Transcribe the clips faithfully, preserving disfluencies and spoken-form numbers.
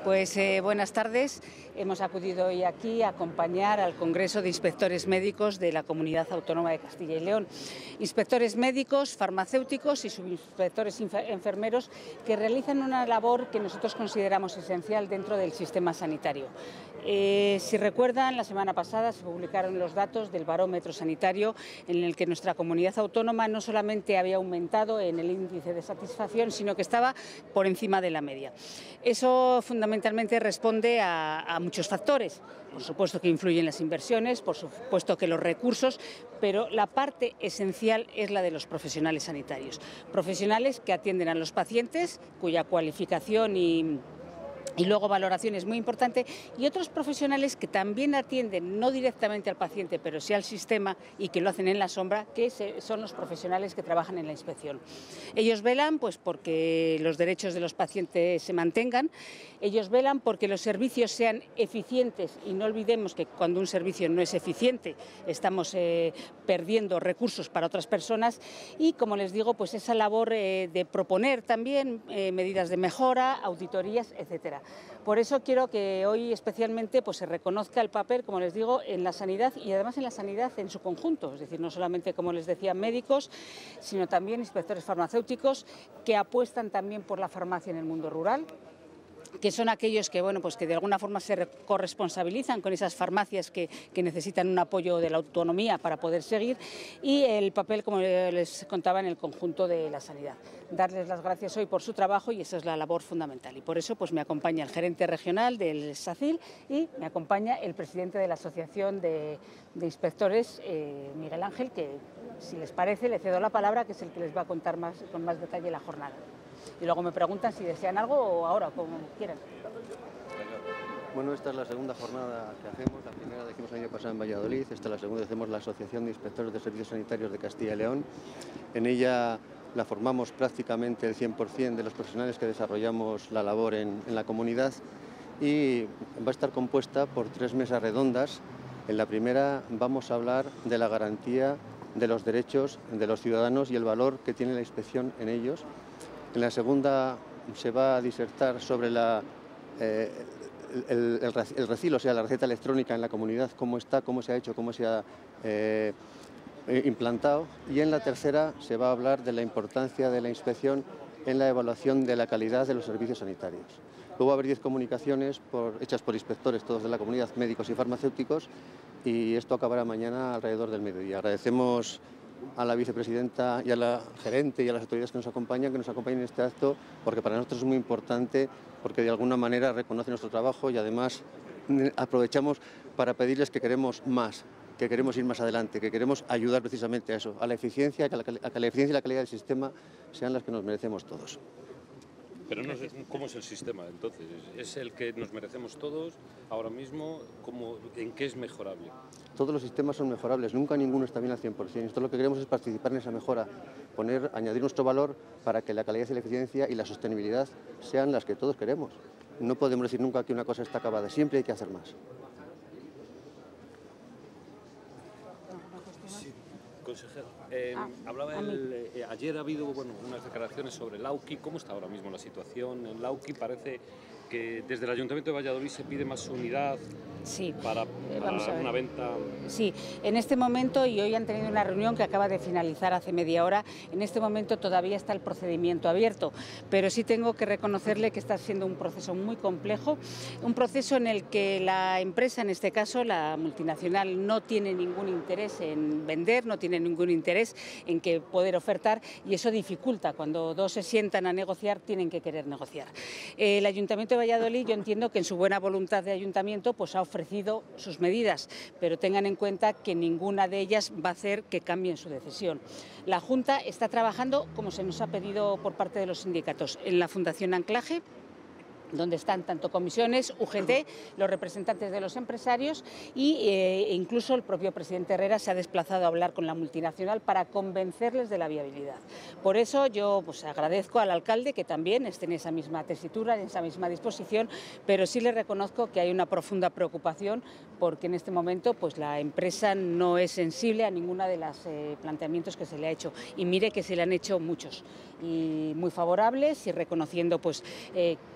Pues eh, buenas tardes. Hemos acudido hoy aquí a acompañar al Congreso de Inspectores Médicos de la Comunidad Autónoma de Castilla y León. Inspectores médicos, farmacéuticos y subinspectores enfermeros que realizan una labor que nosotros consideramos esencial dentro del sistema sanitario. Eh, si recuerdan, la semana pasada se publicaron los datos del barómetro sanitario en el que nuestra comunidad autónoma no solamente había aumentado en el índice de satisfacción, sino que estaba por encima de la media. Eso fundamentalmente responde a, a muchos factores. Por supuesto que influyen las inversiones, por supuesto que los recursos, pero la parte esencial es la de los profesionales sanitarios. Profesionales que atienden a los pacientes, cuya cualificación y Y luego valoración es muy importante, y otros profesionales que también atienden no directamente al paciente, pero sí al sistema, y que lo hacen en la sombra, que son los profesionales que trabajan en la inspección. Ellos velan pues porque los derechos de los pacientes se mantengan, ellos velan porque los servicios sean eficientes, y no olvidemos que cuando un servicio no es eficiente estamos eh, perdiendo recursos para otras personas, y como les digo, pues esa labor eh, de proponer también eh, medidas de mejora, auditorías, etcétera. Por eso quiero que hoy especialmente pues, se reconozca el papel, como les digo, en la sanidad, y además en la sanidad en su conjunto, es decir, no solamente, como les decía, médicos, sino también inspectores farmacéuticos que apuestan también por la farmacia en el mundo rural, que son aquellos que, bueno, pues que de alguna forma se corresponsabilizan con esas farmacias que, que necesitan un apoyo de la autonomía para poder seguir, y el papel, como les contaba, en el conjunto de la sanidad. Darles las gracias hoy por su trabajo, y esa es la labor fundamental. Y por eso pues me acompaña el gerente regional del SACIL y me acompaña el presidente de la Asociación de, de Inspectores, eh, Miguel Ángel, que, si les parece, le cedo la palabra, que es el que les va a contar más, con más detalle la jornada. Y luego me preguntan si desean algo o ahora, como quieran. Bueno, esta es la segunda jornada que hacemos. La primera la hicimos el año pasado en Valladolid, esta es la segunda, hacemos la Asociación de Inspectores de Servicios Sanitarios de Castilla y León. En ella la formamos prácticamente el cien por cien de los profesionales que desarrollamos la labor en, en la comunidad, y va a estar compuesta por tres mesas redondas. En la primera vamos a hablar de la garantía de los derechos de los ciudadanos y el valor que tiene la inspección en ellos. En la segunda se va a disertar sobre la, eh, el, el, el recilo, o sea, la receta electrónica en la comunidad, cómo está, cómo se ha hecho, cómo se ha eh, implantado. Y en la tercera se va a hablar de la importancia de la inspección en la evaluación de la calidad de los servicios sanitarios. Luego va a haber diez comunicaciones por, hechas por inspectores, todos de la comunidad, médicos y farmacéuticos, y esto acabará mañana alrededor del mediodía. Agradecemos a la vicepresidenta y a la gerente y a las autoridades que nos acompañan, que nos acompañen en este acto, porque para nosotros es muy importante, porque de alguna manera reconocen nuestro trabajo, y además aprovechamos para pedirles que queremos más, que queremos ir más adelante, que queremos ayudar precisamente a eso, a la eficiencia, a que la, a que la eficiencia y la calidad del sistema sean las que nos merecemos todos. Pero no sé cómo es el sistema, entonces, ¿es el que nos merecemos todos ahora mismo? ¿Cómo, ¿En qué es mejorable? Todos los sistemas son mejorables, nunca ninguno está bien al cien por cien. Esto lo que queremos es participar en esa mejora, poner, añadir nuestro valor para que la calidad y la eficiencia y la sostenibilidad sean las que todos queremos. No podemos decir nunca que una cosa está acabada, siempre hay que hacer más. Consejero, eh, ah, hablaba el, eh, ayer ha habido bueno, unas declaraciones sobre el AUQUI. ¿Cómo está ahora mismo la situación en el AUQUI? Parece que desde el Ayuntamiento de Valladolid se pide más unidad sí. para, para Vamos a ver. una venta. Sí, en este momento, y hoy han tenido una reunión que acaba de finalizar hace media hora, en este momento todavía está el procedimiento abierto, pero sí tengo que reconocerle que está siendo un proceso muy complejo, un proceso en el que la empresa, en este caso la multinacional, no tiene ningún interés en vender, no tiene ningún interés en que poder ofertar, y eso dificulta. Cuando dos se sientan a negociar, tienen que querer negociar. El Ayuntamiento de Valladolid, yo entiendo que en su buena voluntad de ayuntamiento pues ha ofrecido sus medidas, pero tengan en cuenta que ninguna de ellas va a hacer que cambien su decisión. La Junta está trabajando, como se nos ha pedido por parte de los sindicatos, en la Fundación Anclaje, donde están tanto comisiones, U G T, los representantes de los empresarios, y eh, incluso el propio presidente Herrera se ha desplazado a hablar con la multinacional para convencerles de la viabilidad. Por eso yo pues, agradezco al alcalde que también esté en esa misma tesitura, en esa misma disposición, pero sí le reconozco que hay una profunda preocupación, porque en este momento pues, la empresa no es sensible a ninguna de los eh, planteamientos que se le ha hecho, y mire que se le han hecho muchos, y muy favorables, y reconociendo pues, eh, que es una empresa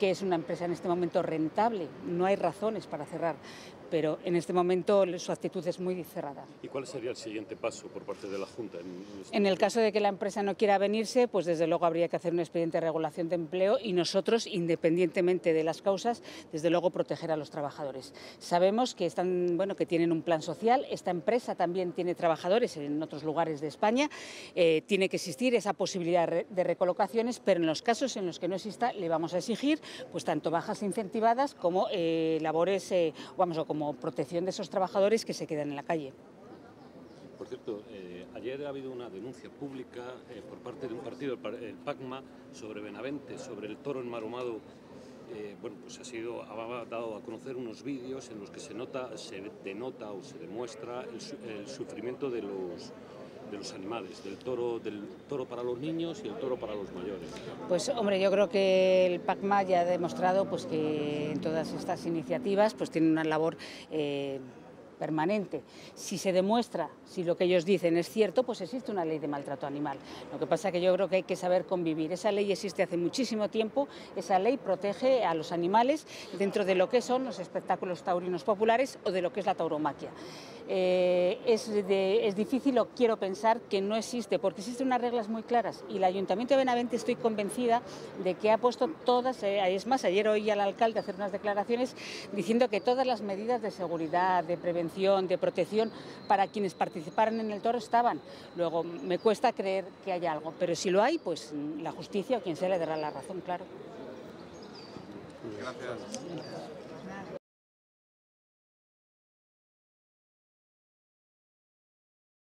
empresa en este momento rentable, no hay razones para cerrar, pero en este momento su actitud es muy cerrada. ¿Y cuál sería el siguiente paso por parte de la Junta? En, este en el caso de que la empresa no quiera venirse, pues desde luego habría que hacer un expediente de regulación de empleo y nosotros, independientemente de las causas, desde luego proteger a los trabajadores. Sabemos que, están, bueno, que tienen un plan social, esta empresa también tiene trabajadores en otros lugares de España, eh, tiene que existir esa posibilidad de recolocaciones, pero en los casos en los que no exista le vamos a exigir pues tanto bajas incentivadas como eh, labores, eh, vamos, o como como protección de esos trabajadores que se quedan en la calle. Por cierto, eh, ayer ha habido una denuncia pública eh, por parte de un partido, el PACMA, sobre Benavente, sobre el toro enmaromado. Eh, bueno, pues ha sido, ha dado a conocer unos vídeos en los que se nota, se denota o se demuestra el, el sufrimiento de los de los animales, del toro, del toro para los niños y el toro para los mayores. Pues hombre, yo creo que el PACMA ya ha demostrado pues, que en todas estas iniciativas pues, tiene una labor eh, permanente. Si se demuestra, si lo que ellos dicen es cierto, pues existe una ley de maltrato animal. Lo que pasa es que yo creo que hay que saber convivir. Esa ley existe hace muchísimo tiempo, esa ley protege a los animales dentro de lo que son los espectáculos taurinos populares o de lo que es la tauromaquia. Eh, es, de, es difícil, o quiero pensar, que no existe, porque existen unas reglas muy claras y el Ayuntamiento de Benavente estoy convencida de que ha puesto todas, eh, es más, ayer oí al alcalde hacer unas declaraciones diciendo que todas las medidas de seguridad, de prevención, de protección para quienes participaran en el toro estaban. Luego, me cuesta creer que haya algo, pero si lo hay, pues la justicia o quien sea le dará la razón, claro. Gracias.